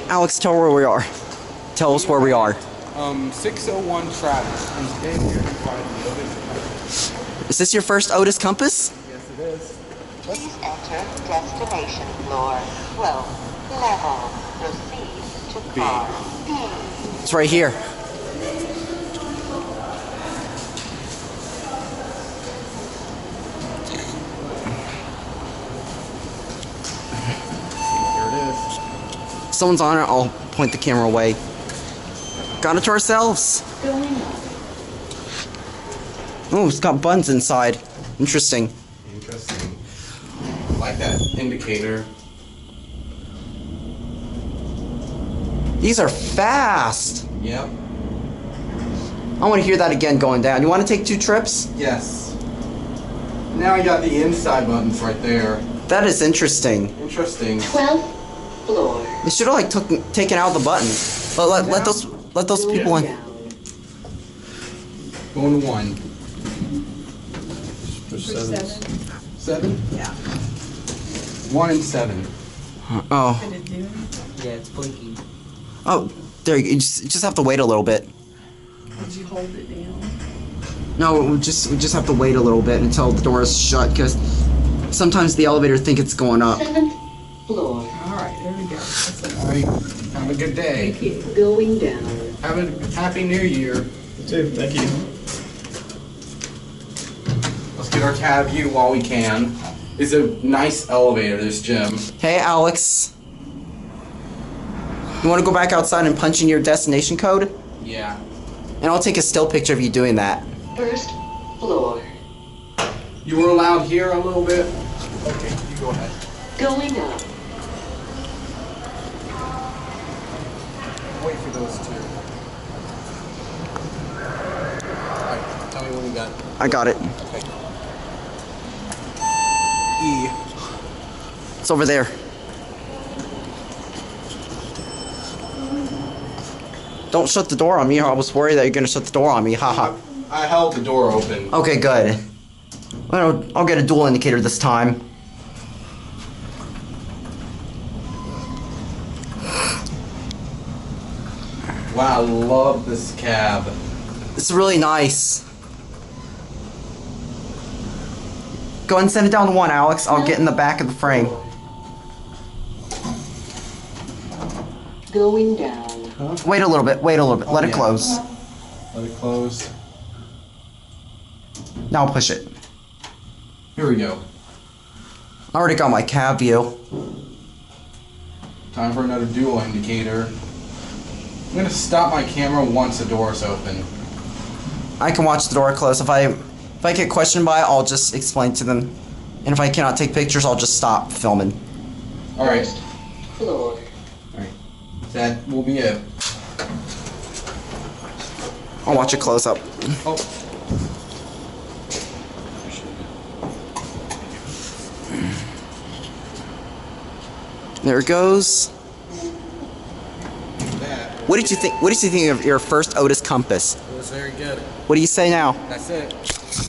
Alex, tell where we are. Tell us where we are. 601 Travis. And today we're going to find the Otis Compass. Is this your first Otis Compass? Yes, it is. Please enter destination floor 12 level. Proceed to car B. It's right here. Here it is. Someone's on it. I'll point the camera away. Got it to ourselves. Oh, it's got buttons inside. Interesting. Interesting. Like that indicator. These are fast. Yep. I want to hear that again going down. You want to take 2 trips? Yes. Now I got the inside buttons right there. That is interesting. Interesting. 12th floor. They should have like taken out the buttons. But let those people in. Going to 1. Push 7. 7? Yeah. 1 and 7. Oh. Did it do it? Yeah, it's blinking. Oh, there you just have to wait a little bit. Did you hold it down? No, we just have to wait a little bit until the door is shut, because sometimes the elevator think it's going up. 7th floor. Alright, there we go. Alright, have a good day. Thank you. Going down. Have a happy new year. You too, thank you. Let's get our cab view while we can. It's a nice elevator, this gym. Hey, Alex. You want to go back outside and punch in your destination code? Yeah. And I'll take a still picture of you doing that. 1st floor. You were allowed here a little bit? Okay, you go ahead. Going up. Wait for those 2. Alright, tell me when you got it. I got it. Okay. E. It's over there. Don't shut the door on me. I was worried that you're gonna shut the door on me. Haha. I held the door open. Okay, good. I'll get a dual indicator this time. Wow, I love this cab. It's really nice. Go ahead and send it down to 1, Alex. I'll get in the back of the frame. Going down. Huh? Wait a little bit. Wait a little bit. Let it yeah. close. Let it close. Now push it. Here we go. I already got my cab view. Time for another dual indicator. I'm gonna stop my camera once the door is open. I can watch the door close. If I get questioned by it, I'll just explain to them. And if I cannot take pictures, I'll just stop filming. Alright. Floor. Alright. That will be it. I'll watch it close up. Oh. There it goes. That What did you think? What did you think of your first Otis Compass? was very good. What do you say now? That's it.